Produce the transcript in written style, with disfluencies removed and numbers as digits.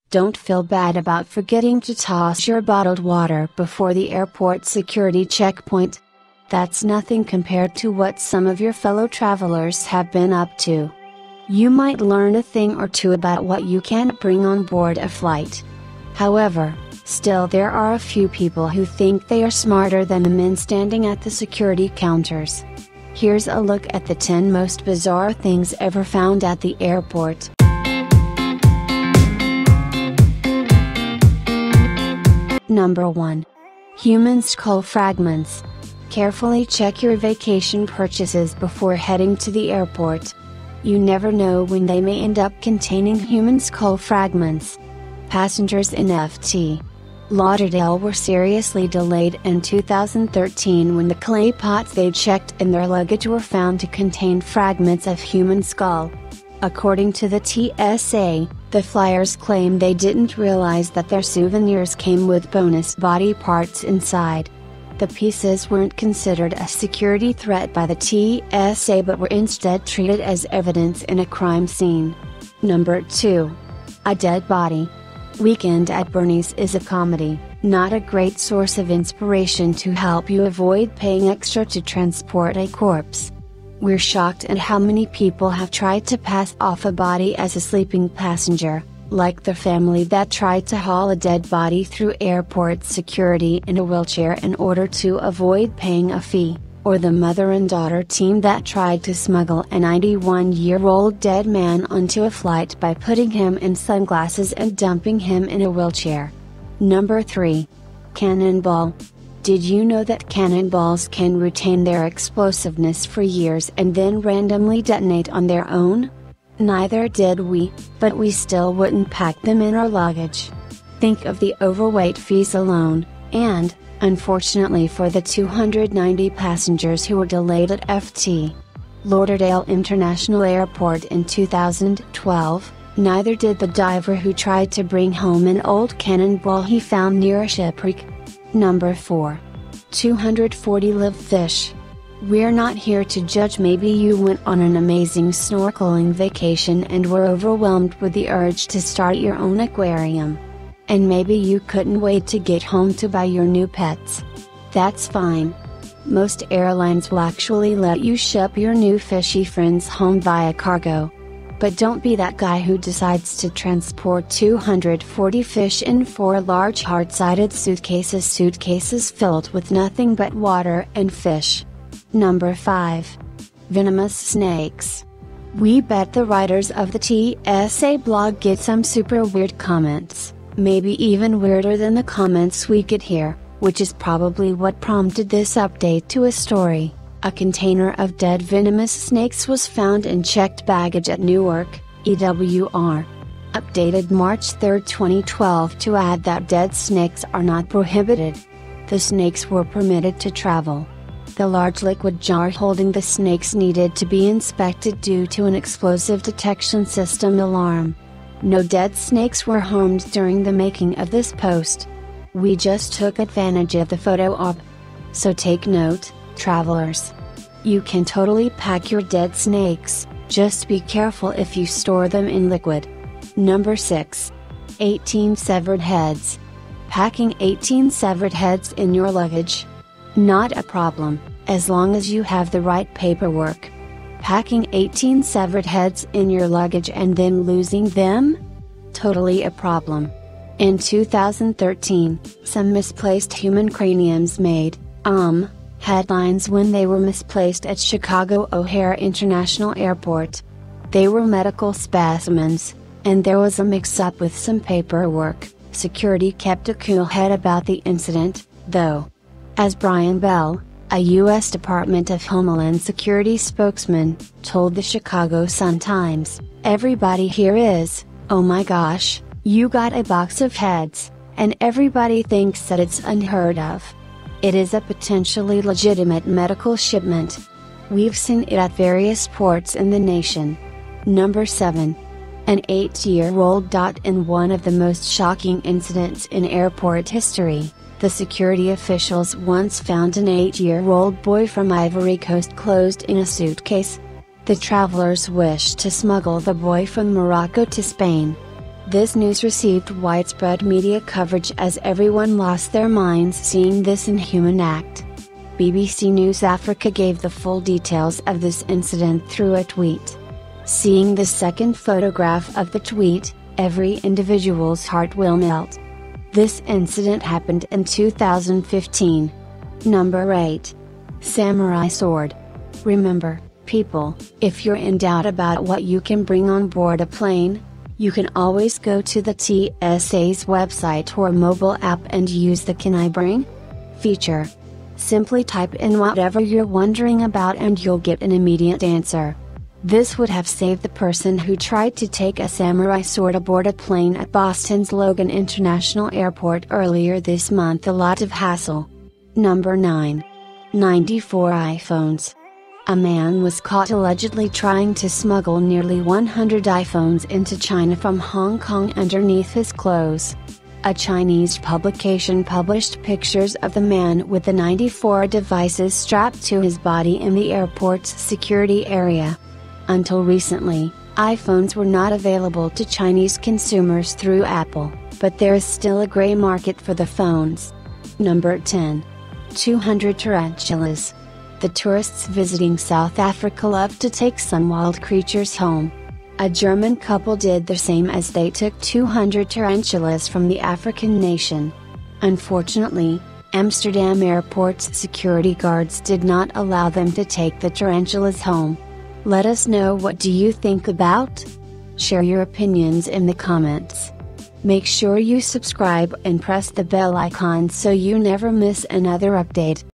Don't feel bad about forgetting to toss your bottled water before the airport security checkpoint. That's nothing compared to what some of your fellow travelers have been up to. You might learn a thing or two about what you can't bring on board a flight. However, still there are a few people who think they are smarter than the men standing at the security counters. Here's a look at the 10 most bizarre things ever found at the airport. Number 1. Human skull fragments. Carefully check your vacation purchases before heading to the airport. You never know when they may end up containing human skull fragments. Passengers in Ft. Lauderdale were seriously delayed in 2013 when the clay pots they checked in their luggage were found to contain fragments of human skull. According to the TSA, the flyers claim they didn't realize that their souvenirs came with bonus body parts inside. The pieces weren't considered a security threat by the TSA but were instead treated as evidence in a crime scene. Number 2. A dead body. Weekend at Bernie's is a comedy, not a great source of inspiration to help you avoid paying extra to transport a corpse. We're shocked at how many people have tried to pass off a body as a sleeping passenger, like the family that tried to haul a dead body through airport security in a wheelchair in order to avoid paying a fee, or the mother and daughter team that tried to smuggle a 91-year-old dead man onto a flight by putting him in sunglasses and dumping him in a wheelchair. Number 3. Cannonball. Did you know that cannonballs can retain their explosiveness for years and then randomly detonate on their own? Neither did we, but we still wouldn't pack them in our luggage. Think of the overweight fees alone, and, unfortunately for the 290 passengers who were delayed at Ft. Lauderdale International Airport in 2012, neither did the diver who tried to bring home an old cannonball he found near a shipwreck. Number 4. 240 live fish. We're not here to judge. Maybe you went on an amazing snorkeling vacation and were overwhelmed with the urge to start your own aquarium. And maybe you couldn't wait to get home to buy your new pets. That's fine. Most airlines will actually let you ship your new fishy friends home via cargo. But don't be that guy who decides to transport 240 fish in 4 large hard-sided suitcases filled with nothing but water and fish. Number 5. Venomous snakes. We bet the writers of the TSA blog get some super weird comments, maybe even weirder than the comments we get here, which is probably what prompted this update to a story. A container of dead venomous snakes was found in checked baggage at Newark, EWR. Updated March 3, 2012 to add that dead snakes are not prohibited. The snakes were permitted to travel. The large liquid jar holding the snakes needed to be inspected due to an explosive detection system alarm. No dead snakes were harmed during the making of this post. We just took advantage of the photo op. So take note, travelers. You can totally pack your dead snakes, just be careful if you store them in liquid. Number 6. 18 severed heads. Packing 18 severed heads in your luggage? Not a problem, as long as you have the right paperwork. Packing 18 severed heads in your luggage and then losing them? Totally a problem. In 2013, some misplaced human craniums made, headlines when they were misplaced at Chicago O'Hare International Airport. They were medical specimens, and there was a mix-up with some paperwork. Security kept a cool head about the incident, though. As Brian Bell, a U.S. Department of Homeland Security spokesman, told the Chicago Sun-Times, "Everybody here is, oh my gosh, you got a box of heads, and everybody thinks that it's unheard of. It is a potentially legitimate medical shipment. We've seen it at various ports in the nation." Number 7. An 8-year-old. In one of the most shocking incidents in airport history, the security officials once found an 8-year-old boy from Ivory Coast closed in a suitcase. The travelers wished to smuggle the boy from Morocco to Spain. This news received widespread media coverage as everyone lost their minds seeing this inhuman act. BBC News Africa gave the full details of this incident through a tweet. Seeing the second photograph of the tweet, every individual's heart will melt. This incident happened in 2015. Number 8. Samurai Sword. Remember, people, if you're in doubt about what you can bring on board a plane, you can always go to the TSA's website or mobile app and use the "Can I Bring?" feature. Simply type in whatever you're wondering about and you'll get an immediate answer. This would have saved the person who tried to take a samurai sword aboard a plane at Boston's Logan International Airport earlier this month a lot of hassle. Number 9. 94 iPhones. A man was caught allegedly trying to smuggle nearly 100 iPhones into China from Hong Kong underneath his clothes. A Chinese publication published pictures of the man with the 94 devices strapped to his body in the airport's security area. Until recently, iPhones were not available to Chinese consumers through Apple, but there is still a gray market for the phones. Number 10. 200 tarantulas. The tourists visiting South Africa love to take some wild creatures home. A German couple did the same as they took 200 tarantulas from the African nation. Unfortunately, Amsterdam Airport's security guards did not allow them to take the tarantulas home. Let us know what do you think about? Share your opinions in the comments. Make sure you subscribe and press the bell icon so you never miss another update.